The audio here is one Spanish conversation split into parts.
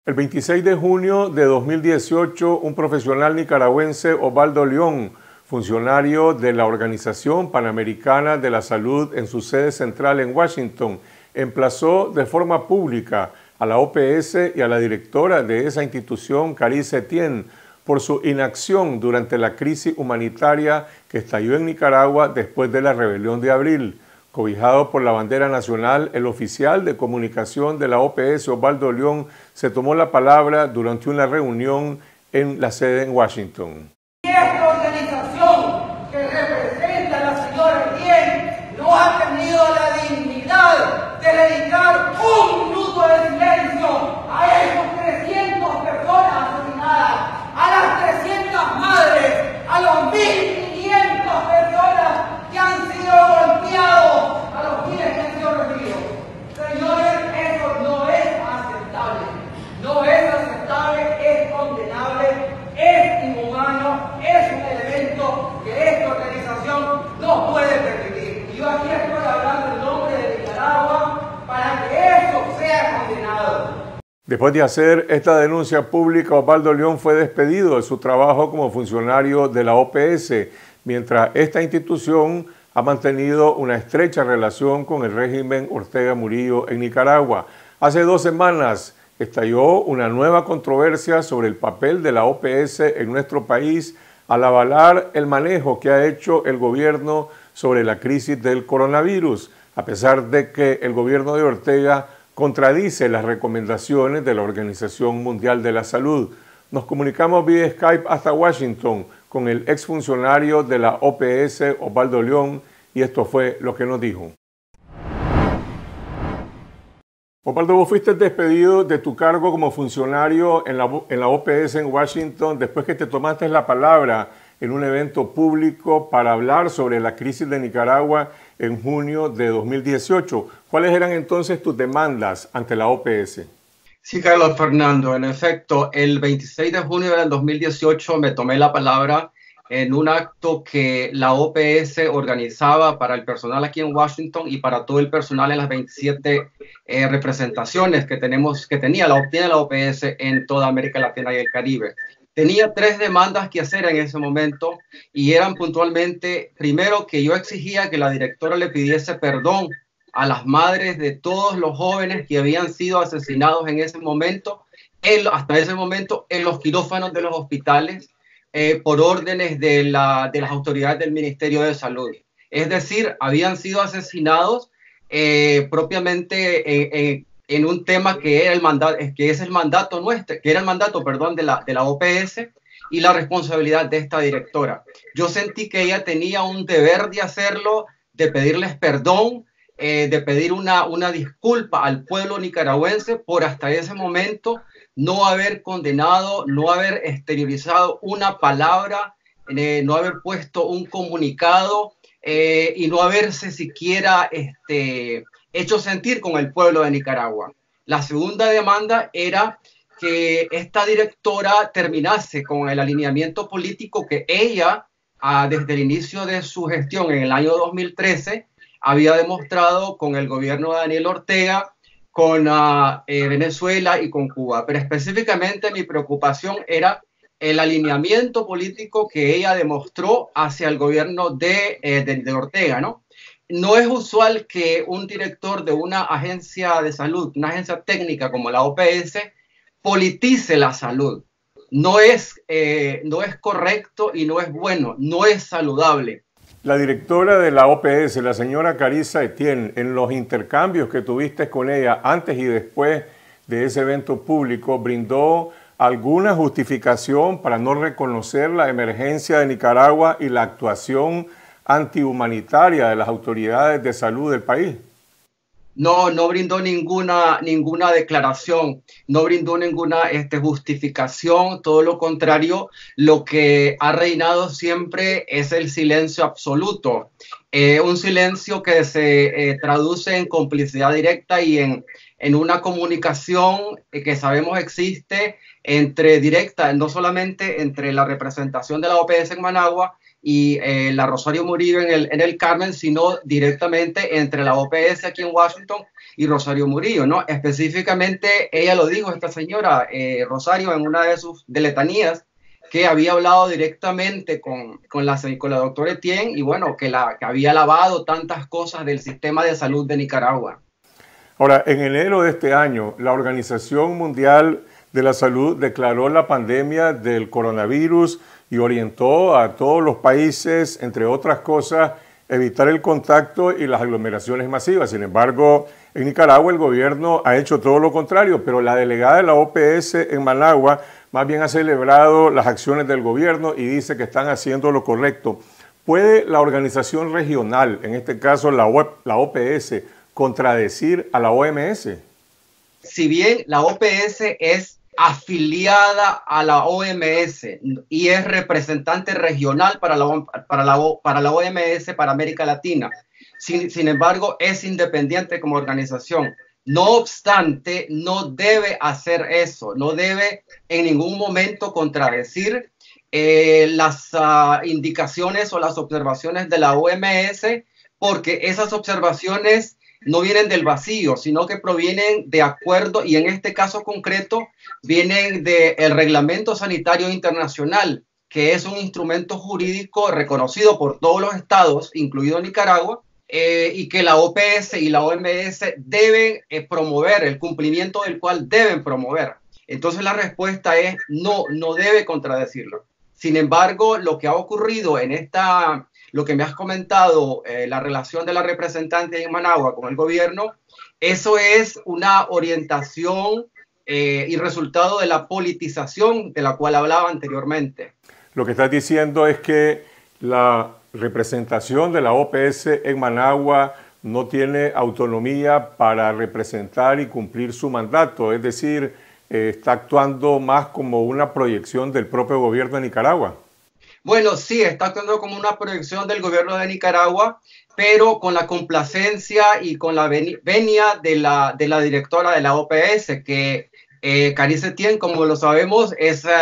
El 26 de junio de 2018, un profesional nicaragüense, Osvaldo León, funcionario de la Organización Panamericana de la Salud en su sede central en Washington, emplazó de forma pública a la OPS y a la directora de esa institución, Carissa Etienne, por su inacción durante la crisis humanitaria que estalló en Nicaragua después de la rebelión de abril. Cobijado por la bandera nacional, el oficial de comunicación de la OPS, Osvaldo León, se tomó la palabra durante una reunión en la sede en Washington. Y esta organización que representa a la señora Etienne no ha tenido la dignidad de dedicar un minuto de silencio a esos 300 personas asesinadas, a las 300 madres, a los 1.500 personas que han sido golpeados, a los miles que han sido rendidos. Señores, eso no es aceptable. No es aceptable, es condenable, es inhumano, es un elemento que esta organización no puede permitir. Y yo aquí estoy hablando en nombre de Nicaragua para que eso sea condenado. Después de hacer esta denuncia pública, Osvaldo León fue despedido de su trabajo como funcionario de la OPS, mientras esta institución ha mantenido una estrecha relación con el régimen Ortega Murillo en Nicaragua. Hace 2 semanas estalló una nueva controversia sobre el papel de la OPS en nuestro país al avalar el manejo que ha hecho el gobierno sobre la crisis del coronavirus, a pesar de que el gobierno de Ortega contradice las recomendaciones de la Organización Mundial de la Salud. Nos comunicamos vía Skype hasta Washington con el exfuncionario de la OPS, Osvaldo León, y esto fue lo que nos dijo. Osvaldo, vos fuiste despedido de tu cargo como funcionario en la OPS en Washington después que te tomaste la palabra en un evento público para hablar sobre la crisis de Nicaragua en junio de 2018. ¿Cuáles eran entonces tus demandas ante la OPS? Sí, Carlos Fernando, en efecto, el 26 de junio del 2018 me tomé la palabra en un acto que la OPS organizaba para el personal aquí en Washington y para todo el personal en las 27 representaciones que tenía la OPS en toda América Latina y el Caribe. Tenía 3 demandas que hacer en ese momento y eran puntualmente, primero, que yo exigía que la directora le pidiese perdón a las madres de todos los jóvenes que habían sido asesinados en ese momento, hasta ese momento, en los quirófanos de los hospitales, por órdenes de las autoridades del Ministerio de Salud. Es decir, habían sido asesinados propiamente en un tema que era el mandato, que es el mandato nuestro, que era el mandato, perdón, de la OPS y la responsabilidad de esta directora. Yo sentí que ella tenía un deber de hacerlo, de pedirles perdón, de pedir una disculpa al pueblo nicaragüense por hasta ese momento no haber condenado, no haber exteriorizado una palabra, no haber puesto un comunicado y no haberse siquiera hecho sentir con el pueblo de Nicaragua. La segunda demanda era que esta directora terminase con el alineamiento político que ella, desde el inicio de su gestión en el año 2013, había demostrado con el gobierno de Daniel Ortega, con Venezuela y con Cuba. Pero específicamente mi preocupación era el alineamiento político que ella demostró hacia el gobierno de Ortega, ¿no? No es usual que un director de una agencia de salud, una agencia técnica como la OPS, politice la salud. No es correcto y no es bueno, no es saludable. La directora de la OPS, la señora Carissa Etienne, en los intercambios que tuviste con ella antes y después de ese evento público, brindó alguna justificación para no reconocer la emergencia de Nicaragua y la actuación antihumanitaria de las autoridades de salud del país. No brindó ninguna declaración, no brindó ninguna justificación, todo lo contrario, lo que ha reinado siempre es el silencio absoluto, un silencio que se traduce en complicidad directa y en una comunicación que sabemos existe no solamente entre la representación de la OPS en Managua y la Rosario Murillo en el Carmen, sino directamente entre la OPS aquí en Washington y Rosario Murillo, ¿no? Específicamente, ella lo dijo, esta señora Rosario, en una de sus letanías, que había hablado directamente con la doctora Etienne y bueno, que había lavado tantas cosas del sistema de salud de Nicaragua. Ahora, en enero de este año, la Organización Mundial de la Salud declaró la pandemia del coronavirus y orientó a todos los países, entre otras cosas, evitar el contacto y las aglomeraciones masivas. Sin embargo, en Nicaragua el gobierno ha hecho todo lo contrario, pero la delegada de la OPS en Managua más bien ha celebrado las acciones del gobierno y dice que están haciendo lo correcto. ¿Puede la organización regional, en este caso la OPS, contradecir a la OMS? Si bien la OPS es afiliada a la OMS y es representante regional para la OMS para América Latina, sin embargo es independiente como organización. No obstante, no debe hacer eso, no debe en ningún momento contradecir las indicaciones o las observaciones de la OMS, porque esas observaciones no vienen del vacío, sino que provienen de acuerdo, y en este caso concreto, vienen del Reglamento Sanitario Internacional, que es un instrumento jurídico reconocido por todos los estados, incluido Nicaragua, y que la OPS y la OMS deben promover, el cumplimiento del cual deben promover. Entonces la respuesta es no, no debe contradecirlo. Sin embargo, lo que ha ocurrido lo que me has comentado, la relación de la representante en Managua con el gobierno, eso es una orientación y resultado de la politización de la cual hablaba anteriormente. Lo que estás diciendo es que la representación de la OPS en Managua no tiene autonomía para representar y cumplir su mandato, es decir, está actuando más como una proyección del propio gobierno de Nicaragua. Bueno, sí, está actuando como una proyección del gobierno de Nicaragua, pero con la complacencia y con la venia de la directora de la OPS, que Carice Etienne, como lo sabemos,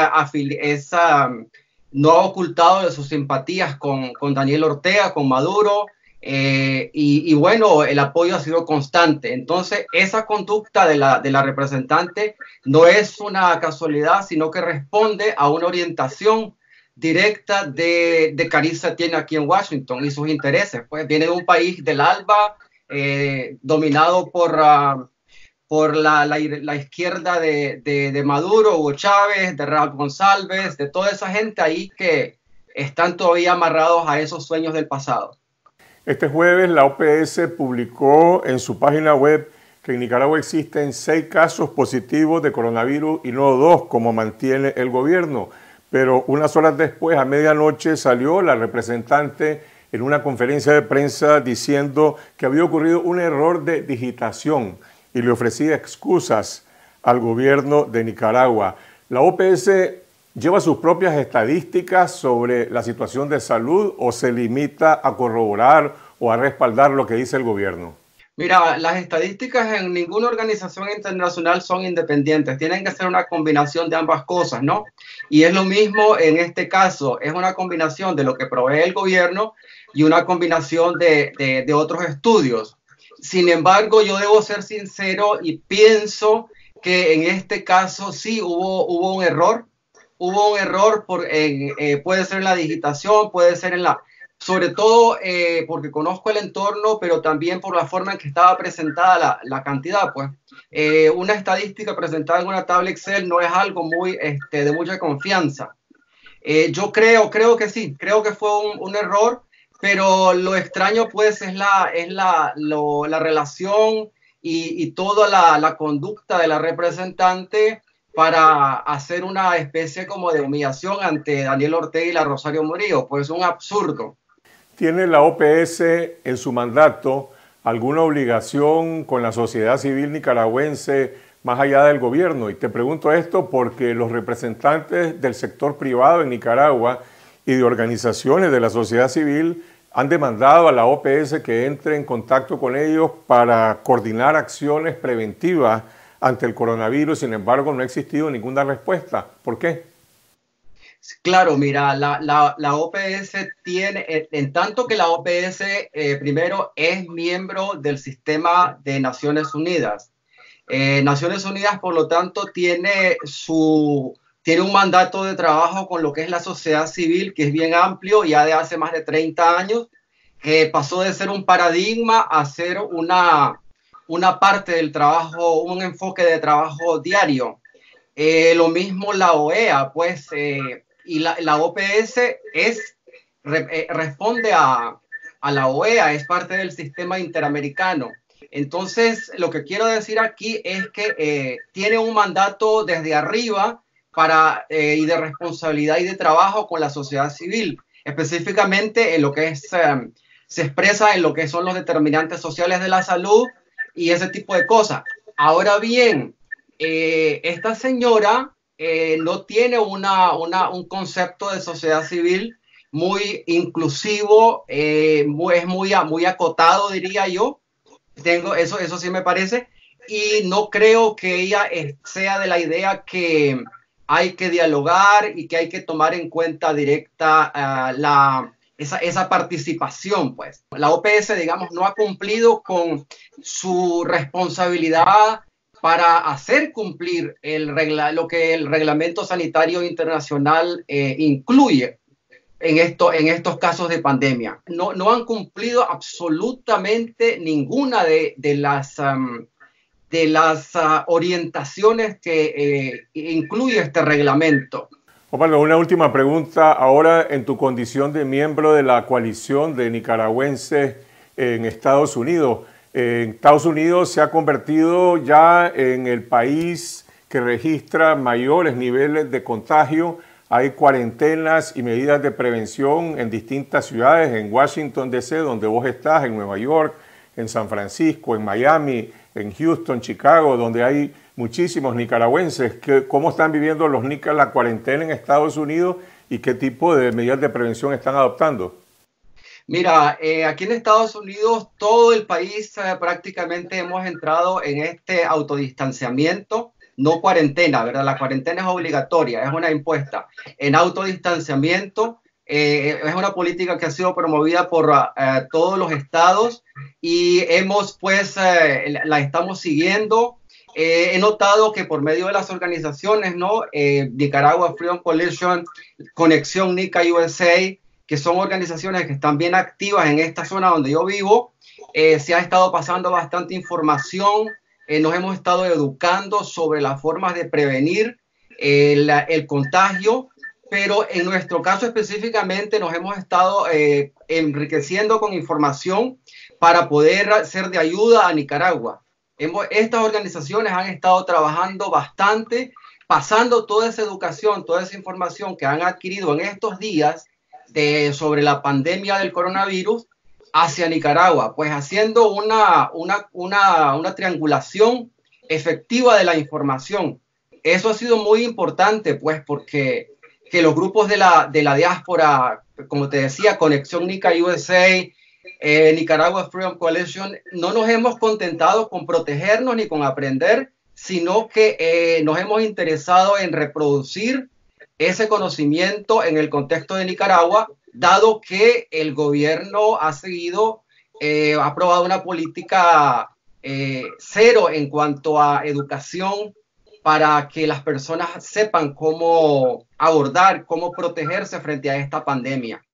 no ha ocultado de sus simpatías con Daniel Ortega, con Maduro, y bueno, el apoyo ha sido constante. Entonces, esa conducta de la representante no es una casualidad, sino que responde a una orientación directa de Carice Etienne aquí en Washington y sus intereses. Pues viene de un país del ALBA dominado por la izquierda de Maduro, Hugo Chávez, de Raúl González, de toda esa gente ahí que están todavía amarrados a esos sueños del pasado. Este jueves la OPS publicó en su página web que en Nicaragua existen 6 casos positivos de coronavirus y no 2 como mantiene el gobierno. Pero unas horas después, a medianoche, salió la representante en una conferencia de prensa diciendo que había ocurrido un error de digitación y le ofrecía excusas al gobierno de Nicaragua. La OPS lleva sus propias estadísticas sobre la situación de salud o se limita a corroborar o a respaldar lo que dice el gobierno. Mira, las estadísticas en ninguna organización internacional son independientes, tienen que ser una combinación de ambas cosas, ¿no? Y es lo mismo en este caso, es una combinación de lo que provee el gobierno y una combinación de otros estudios. Sin embargo, yo debo ser sincero y pienso que en este caso sí hubo un error. Hubo un error, puede ser en la digitación, puede ser sobre todo porque conozco el entorno, pero también por la forma en que estaba presentada la cantidad. Pues una estadística presentada en una tabla Excel no es algo muy de mucha confianza. Yo creo que sí, creo que fue un error, pero lo extraño pues es la relación y toda la conducta de la representante para hacer una especie como de humillación ante Daniel Ortega y la Rosario Murillo. Pues es un absurdo. ¿Tiene la OPS en su mandato alguna obligación con la sociedad civil nicaragüense más allá del gobierno? Y te pregunto esto porque los representantes del sector privado en Nicaragua y de organizaciones de la sociedad civil han demandado a la OPS que entre en contacto con ellos para coordinar acciones preventivas ante el coronavirus. Sin embargo, no ha existido ninguna respuesta. ¿Por qué? Claro, mira, la OPS tiene, en tanto que la OPS primero es miembro del sistema de Naciones Unidas. Naciones Unidas, por lo tanto, tiene un mandato de trabajo con lo que es la sociedad civil, que es bien amplio, ya de hace más de 30 años, que pasó de ser un paradigma a ser una parte del trabajo, un enfoque de trabajo diario. Lo mismo la OEA, pues, y la OPS responde a la OEA, es parte del sistema interamericano. Entonces, lo que quiero decir aquí es que tiene un mandato desde arriba y de responsabilidad y de trabajo con la sociedad civil, específicamente en lo que se expresa en lo que son los determinantes sociales de la salud y ese tipo de cosas. Ahora bien, esta señora no tiene un concepto de sociedad civil muy inclusivo, es muy acotado, diría yo. Eso sí me parece, y no creo que ella sea de la idea que hay que dialogar y que hay que tomar en cuenta directa esa participación, pues. La OPS, digamos, no ha cumplido con su responsabilidad para hacer cumplir lo que el Reglamento Sanitario Internacional incluye en estos casos de pandemia. No han cumplido absolutamente ninguna de las orientaciones que incluye este reglamento. Osvaldo, una última pregunta. Ahora, en tu condición de miembro de la coalición de nicaragüenses en Estados Unidos se ha convertido ya en el país que registra mayores niveles de contagio. Hay cuarentenas y medidas de prevención en distintas ciudades, en Washington, D.C., donde vos estás, en Nueva York, en San Francisco, en Miami, en Houston, Chicago, donde hay muchísimos nicaragüenses. ¿Cómo están viviendo los nicas la cuarentena en Estados Unidos y qué tipo de medidas de prevención están adoptando? Mira, aquí en Estados Unidos todo el país prácticamente hemos entrado en este autodistanciamiento, no cuarentena, ¿verdad? La cuarentena es obligatoria, es una impuesta. En autodistanciamiento es una política que ha sido promovida por todos los estados y la estamos siguiendo. He notado que por medio de las organizaciones, ¿no? Nicaragua Freedom Coalition, Conexión Nica USA, que son organizaciones que están bien activas en esta zona donde yo vivo, se ha estado pasando bastante información, nos hemos estado educando sobre las formas de prevenir el contagio, pero en nuestro caso específicamente nos hemos estado enriqueciendo con información para poder ser de ayuda a Nicaragua. Estas organizaciones han estado trabajando bastante, pasando toda esa educación, toda esa información que han adquirido en estos días sobre la pandemia del coronavirus hacia Nicaragua, pues haciendo una triangulación efectiva de la información. Eso ha sido muy importante, pues, porque que los grupos de la diáspora, como te decía, Conexión Nica USA, Nicaragua Freedom Coalition, no nos hemos contentado con protegernos ni con aprender, sino que nos hemos interesado en reproducir ese conocimiento en el contexto de Nicaragua, dado que el gobierno ha aprobado una política cero en cuanto a educación para que las personas sepan cómo abordar, cómo protegerse frente a esta pandemia.